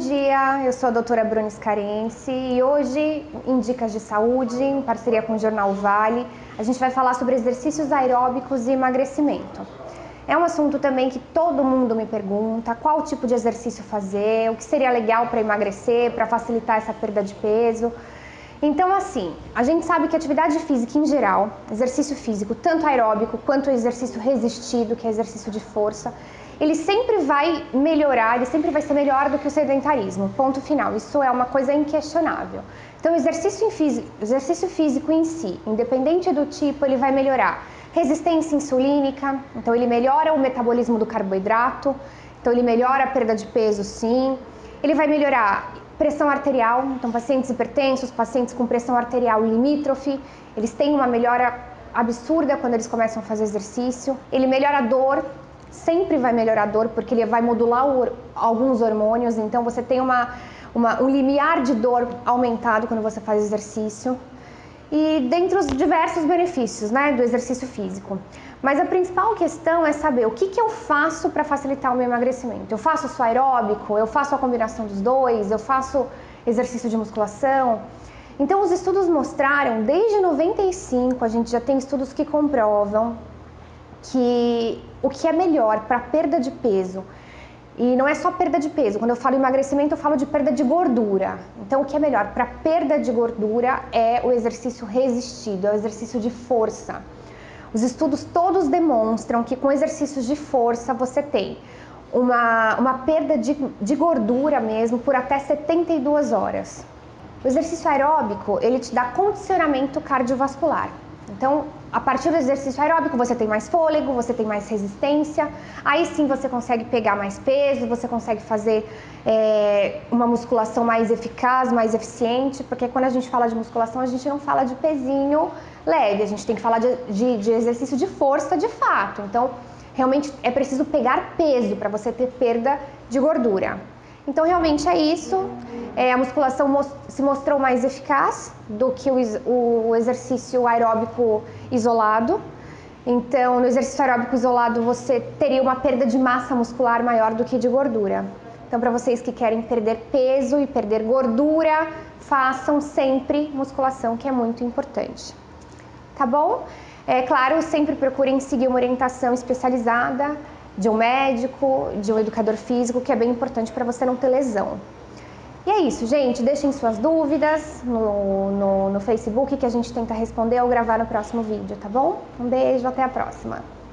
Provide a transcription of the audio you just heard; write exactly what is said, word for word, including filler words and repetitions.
dia, eu sou a doutora Bruna Scariense e hoje, em Dicas de Saúde, em parceria com o Jornal Vale, a gente vai falar sobre exercícios aeróbicos e emagrecimento. É um assunto também que todo mundo me pergunta, qual tipo de exercício fazer, o que seria legal para emagrecer, para facilitar essa perda de peso. Então, assim, a gente sabe que atividade física em geral, exercício físico, tanto aeróbico quanto exercício resistido, que é exercício de força, ele sempre vai melhorar, ele sempre vai ser melhor do que o sedentarismo, ponto final. Isso é uma coisa inquestionável. Então, o exercício, físico, exercício físico em si, independente do tipo, ele vai melhorar resistência insulínica, então ele melhora o metabolismo do carboidrato, então ele melhora a perda de peso, sim. Ele vai melhorar pressão arterial, então pacientes hipertensos, pacientes com pressão arterial limítrofe, eles têm uma melhora absurda quando eles começam a fazer exercício. Ele melhora a dor, sempre vai melhorar a dor, porque ele vai modular o, alguns hormônios, então você tem uma, uma, um limiar de dor aumentado quando você faz exercício. E dentre os diversos benefícios, né, do exercício físico. Mas a principal questão é saber o que, que eu faço para facilitar o meu emagrecimento. Eu faço só aeróbico, eu faço a combinação dos dois, eu faço exercício de musculação. Então os estudos mostraram, desde noventa e cinco a gente já tem estudos que comprovam que o que é melhor para perda de peso, e não é só perda de peso, quando eu falo emagrecimento eu falo de perda de gordura. Então o que é melhor para perda de gordura é o exercício resistido, é o exercício de força. Os estudos todos demonstram que com exercícios de força você tem uma, uma perda de, de gordura mesmo por até setenta e duas horas. O exercício aeróbico, ele te dá condicionamento cardiovascular. Então, a partir do exercício aeróbico, você tem mais fôlego, você tem mais resistência, aí sim você consegue pegar mais peso, você consegue fazer é, uma musculação mais eficaz, mais eficiente, porque quando a gente fala de musculação, a gente não fala de pezinho leve, a gente tem que falar de, de, de exercício de força de fato. Então, realmente é preciso pegar peso para você ter perda de gordura. Então, realmente é isso. É, a musculação most- se mostrou mais eficaz do que o, o exercício aeróbico isolado. Então, no exercício aeróbico isolado, você teria uma perda de massa muscular maior do que de gordura. Então, para vocês que querem perder peso e perder gordura, façam sempre musculação, que é muito importante. Tá bom? É claro, sempre procurem seguir uma orientação especializada de um médico, de um educador físico, que é bem importante para você não ter lesão. E é isso, gente. Deixem suas dúvidas no, no, no Facebook, que a gente tenta responder ou gravar no próximo vídeo, tá bom? Um beijo, até a próxima!